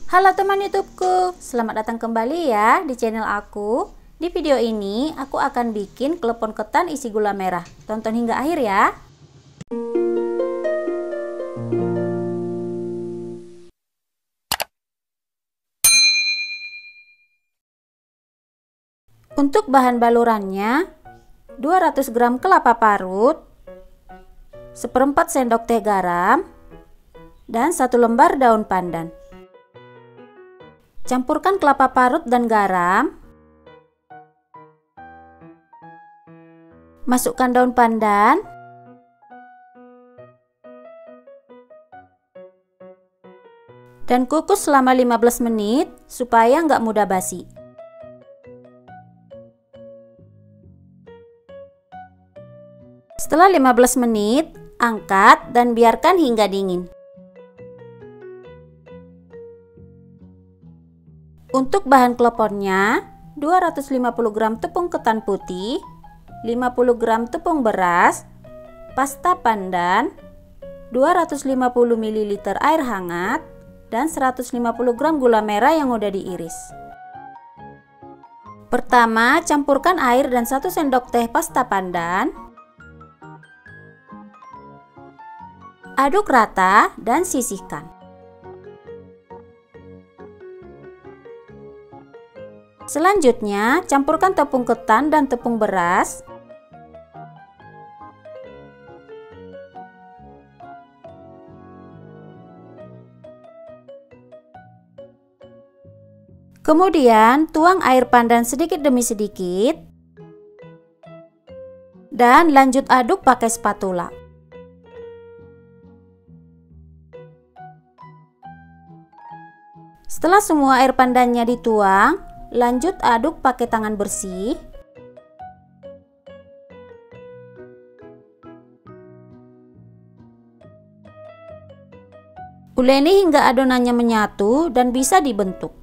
Halo teman YouTubeku, selamat datang kembali ya di channel aku. Di video ini aku akan bikin klepon ketan isi gula merah. Tonton hingga akhir ya. Untuk bahan balurannya, 200 gram kelapa parut, 1/4 sendok teh garam, dan 1 lembar daun pandan. Campurkan kelapa parut dan garam. Masukkan daun pandan. Dan kukus selama 15 menit supaya nggak mudah basi. Setelah 15 menit, angkat dan biarkan hingga dingin. Untuk bahan kleponnya, 250 gram tepung ketan putih, 50 gram tepung beras, pasta pandan, 250 ml air hangat, dan 150 gram gula merah yang udah diiris. Pertama, campurkan air dan 1 sendok teh pasta pandan. Aduk rata dan sisihkan. Selanjutnya, campurkan tepung ketan dan tepung beras. Kemudian, tuang air pandan sedikit demi sedikit. Dan lanjut aduk pakai spatula. Setelah semua air pandannya dituang, lanjut aduk pakai tangan bersih. Uleni hingga adonannya menyatu dan bisa dibentuk.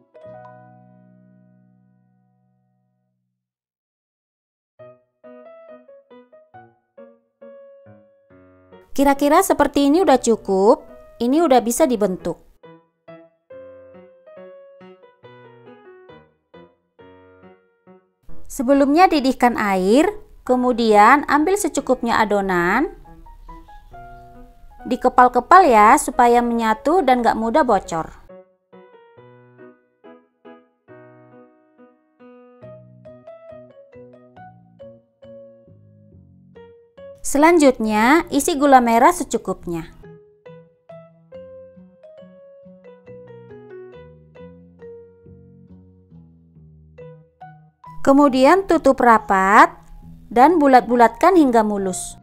Kira-kira seperti ini udah cukup. Ini udah bisa dibentuk. Sebelumnya didihkan air, kemudian ambil secukupnya adonan. Dikepal-kepal ya supaya menyatu dan gak mudah bocor. Selanjutnya isi gula merah secukupnya. Kemudian tutup rapat dan bulat-bulatkan hingga mulus.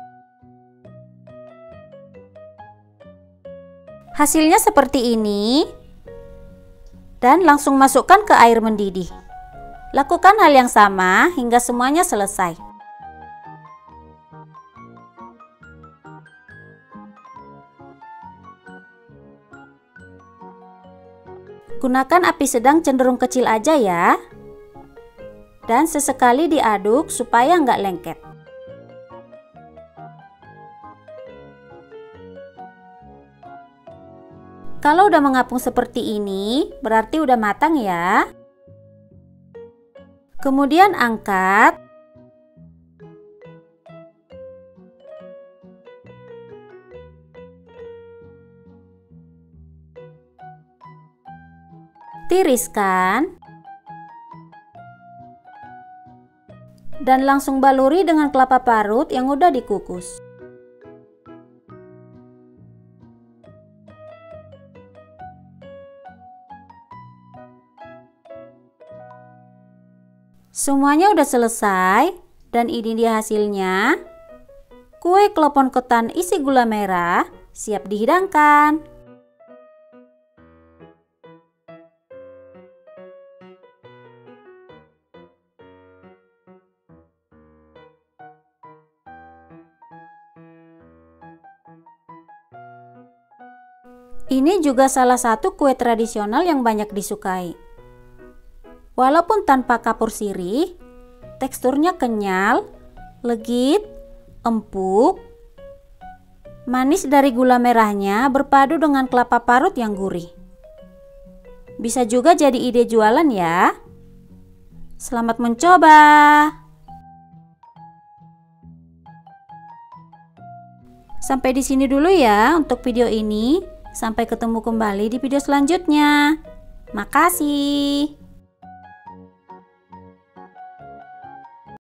Hasilnya seperti ini. Dan langsung masukkan ke air mendidih. Lakukan hal yang sama hingga semuanya selesai. Gunakan api sedang cenderung kecil aja ya. Dan sesekali diaduk supaya nggak lengket. Kalau udah mengapung seperti ini, berarti udah matang ya. Kemudian angkat. Tiriskan. Dan langsung baluri dengan kelapa parut yang udah dikukus. Semuanya udah selesai dan ini dia hasilnya. Kue klepon ketan isi gula merah siap dihidangkan. Ini juga salah satu kue tradisional yang banyak disukai. Walaupun tanpa kapur sirih, teksturnya kenyal, legit, empuk, manis dari gula merahnya berpadu dengan kelapa parut yang gurih. Bisa juga jadi ide jualan ya. Selamat mencoba. Sampai di sini dulu ya untuk video ini. Sampai ketemu kembali di video selanjutnya. Makasih.